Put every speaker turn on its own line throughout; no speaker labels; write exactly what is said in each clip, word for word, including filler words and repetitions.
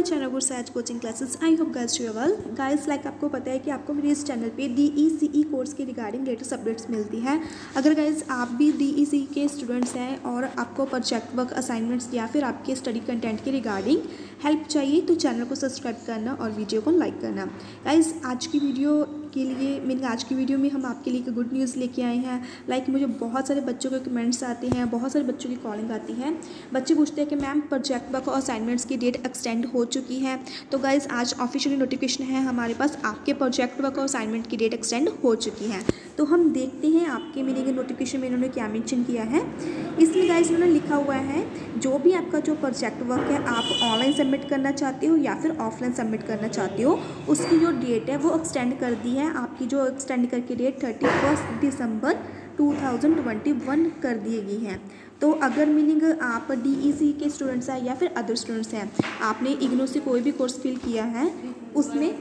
My channel Gursaj coaching classes. I hope girls you well guys. Like आपको पता है कि आपको मेरे इस चैनल पे D E C E course के रिगार्डिंग लेटेस्ट अपडेट्स मिलती हैं। अगर गाइस आप भी डी ई सी ई के स्टूडेंट्स हैं और आपको प्रोजेक्ट वर्क असाइनमेंट्स या फिर आपके स्टडी कंटेंट के रिगार्डिंग हेल्प चाहिए तो चैनल को सब्सक्राइब करना और वीडियो को लाइक करना। गाइस आज की वीडियो के लिए मैंने आज की वीडियो में हम आपके लिए एक गुड न्यूज़ लेके आए हैं। लाइक मुझे बहुत सारे बच्चों के कमेंट्स आते हैं, बहुत सारे बच्चों की कॉलिंग आती है। बच्चे पूछते हैं कि मैम प्रोजेक्ट वर्क और असाइनमेंट्स की डेट एक्सटेंड हो चुकी है। तो गाइस आज ऑफिशियली नोटिफिकेशन है हमारे पास, आपके प्रोजेक्ट वर्क और असाइनमेंट की डेट एक्सटेंड हो चुकी है। तो हम देखते हैं आपके मेरे नोटिफिकेशन में इन्होंने क्या मेंशन किया है। इसमें गाइस इन्होंने लिखा हुआ है जो भी आपका जो प्रोजेक्ट वर्क है आप ऑनलाइन सबमिट करना चाहते हो या फिर ऑफलाइन सबमिट करना चाहते हो, उसकी जो डेट है वो एक्सटेंड कर दी है। आपकी जो एक्सटेंड करके डेट थर्टी फर्स्ट दिसंबर टू थाउजेंड ट्वेंटी वन कर दी गई है। तो अगर मीनिंग आप डी ई सी के स्टूडेंट्स हैं या फिर अदर स्टूडेंट्स हैं, आपने इग्नो से कोई भी कोर्स फिल किया है, उसमें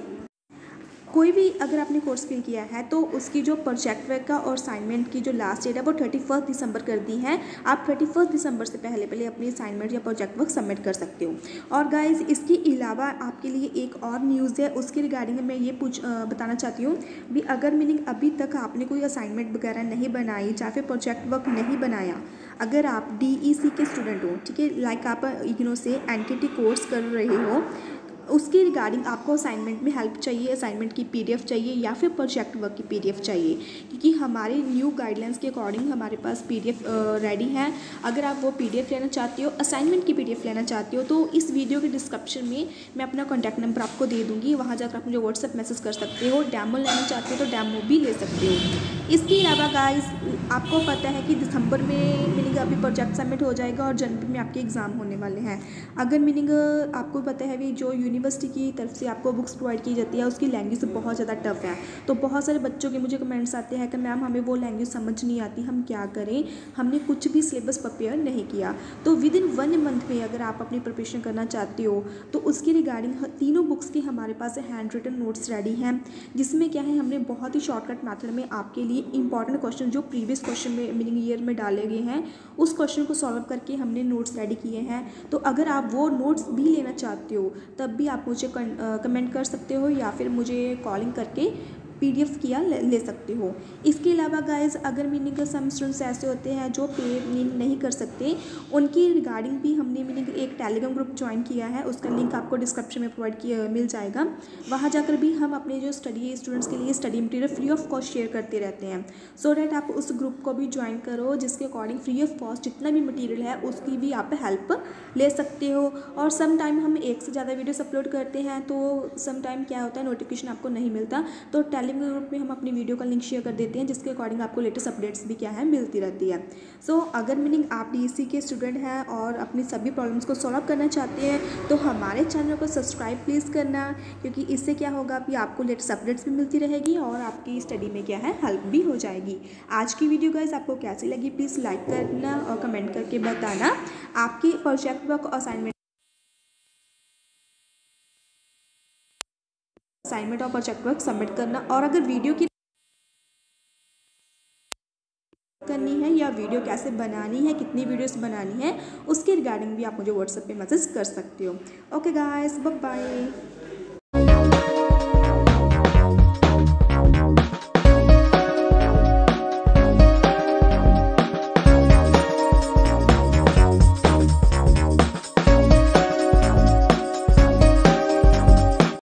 कोई भी अगर आपने कोर्स फिल किया है तो उसकी जो प्रोजेक्ट वर्क का और असाइनमेंट की जो लास्ट डेट है वो थर्टी फर्स्ट दिसंबर कर दी है। आप थर्टी फर्स्ट दिसंबर से पहले पहले अपनी असाइनमेंट या प्रोजेक्ट वर्क सबमिट कर सकते हो। और गाइस इसके अलावा आपके लिए एक और न्यूज़ है, उसके रिगार्डिंग मैं ये पूछ आ, बताना चाहती हूँ भी अगर मीनिंग अभी तक आपने कोई असाइनमेंट वगैरह नहीं बनाई या फिर प्रोजेक्ट वर्क नहीं बनाया, अगर आप डी ई सी के स्टूडेंट हो, ठीक है, लाइक आप इग्नो से एंटिटी कोर्स कर रहे हो, उसके रिगार्डिंग आपको असाइनमेंट में हेल्प चाहिए, असाइनमेंट की पीडीएफ चाहिए या फिर प्रोजेक्ट वर्क की पीडीएफ चाहिए, क्योंकि हमारे न्यू गाइडलाइंस के अकॉर्डिंग हमारे पास पीडीएफ रेडी है। अगर आप वो पीडीएफ लेना चाहते हो, असाइनमेंट की पीडीएफ लेना चाहते हो, तो इस वीडियो के डिस्क्रिप्शन में मैं अपना कॉन्टैक्ट नंबर आपको दे दूँगी, वहाँ जाकर आप मुझे व्हाट्सएप मैसेज कर सकते हो। डेमो लेना चाहते हो तो डेमो भी ले सकते हो। इसके अलावा गाइस आपको पता है कि दिसंबर में मीनिंग अभी प्रोजेक्ट सबमिट हो जाएगा और जनवरी में आपके एग्ज़ाम होने वाले हैं। अगर मीनिंग आपको पता है भी जो यूनिवर्सिटी की तरफ से आपको बुक्स प्रोवाइड की जाती है उसकी लैंग्वेज बहुत ज़्यादा टफ है, तो बहुत सारे बच्चों के मुझे कमेंट्स आते हैं कि मैम हमें वो लैंग्वेज समझ नहीं आती, हम क्या करें, हमने कुछ भी सिलेबस प्रिपेयर नहीं किया। तो विद इन वन मंथ में अगर आप अपनी प्रिपरेशन करना चाहते हो तो उसकी रिगार्डिंग तीनों बुक्स के हमारे पास हैंड रिटन नोट्स रेडी हैं, जिसमें क्या है हमने बहुत ही शॉर्टकट मेथड में आपके लिए इंपॉर्टेंट क्वेश्चन जो प्रीवियस क्वेश्चन में मीनिंग ईयर में डाले गए हैं उस क्वेश्चन को सॉल्व करके हमने नोट्स रेडी किए हैं। तो अगर आप वो नोट्स भी लेना चाहते हो तब भी आप मुझे कमेंट कर सकते हो या फिर मुझे कॉलिंग करके पीडीएफ किया ले, ले सकते हो। इसके अलावा गाइस अगर मीनिंग सम स्टूडेंट्स ऐसे होते हैं जो पे मीनिंग नहीं कर सकते, उनकी रिगार्डिंग भी हमने मीनिंग एक टेलीग्राम ग्रुप ज्वाइन किया है, उसका लिंक आपको डिस्क्रिप्शन में प्रोवाइड किया मिल जाएगा। वहाँ जाकर भी हम अपने जो स्टडी स्टूडेंट्स के लिए study material free of cost share करते रहते हैं। सो डैट आप उस ग्रुप को भी ज्वाइन करो, जिसके अकॉर्डिंग फ्री ऑफ कॉस्ट जितना भी मटीरियल है उसकी भी आप हेल्प ले सकते हो। और सम टाइम हम एक से ज़्यादा वीडियोस अपलोड करते हैं तो सम टाइम क्या होता है नोटिफिकेशन आपको नहीं मिलता, तो टेलीग्राम ग्रुप में हम अपनी वीडियो का लिंक शेयर कर देते हैं, जिसके अकॉर्डिंग आपको लेटेस्ट अपडेट्स भी क्या है मिलती रहती है। सो so, अगर मीनिंग आप डी ई सी के स्टूडेंट हैं और अपनी सभी प्रॉब्लम्स को सॉल्व करना चाहते हैं तो हमारे चैनल को सब्सक्राइब प्लीज़ करना, क्योंकि इससे क्या होगा कि आपको लेटेस्ट अपडेट्स भी मिलती रहेगी और आपकी स्टडी में क्या है हेल्प भी हो जाएगी। आज की वीडियो गाइस आपको कैसी लगी प्लीज़ लाइक करना और कमेंट करके बताना। आपके प्रोजेक्ट वर्क और असाइनमेंट असाइनमेंट और प्रोजेक्ट वर्क सबमिट करना, और अगर वीडियो की करनी है या वीडियो कैसे बनानी है, कितनी वीडियोस बनानी है, उसके रिगार्डिंग भी आप मुझे व्हाट्सएप पे मैसेज कर सकते हो। Okay guys, bye bye.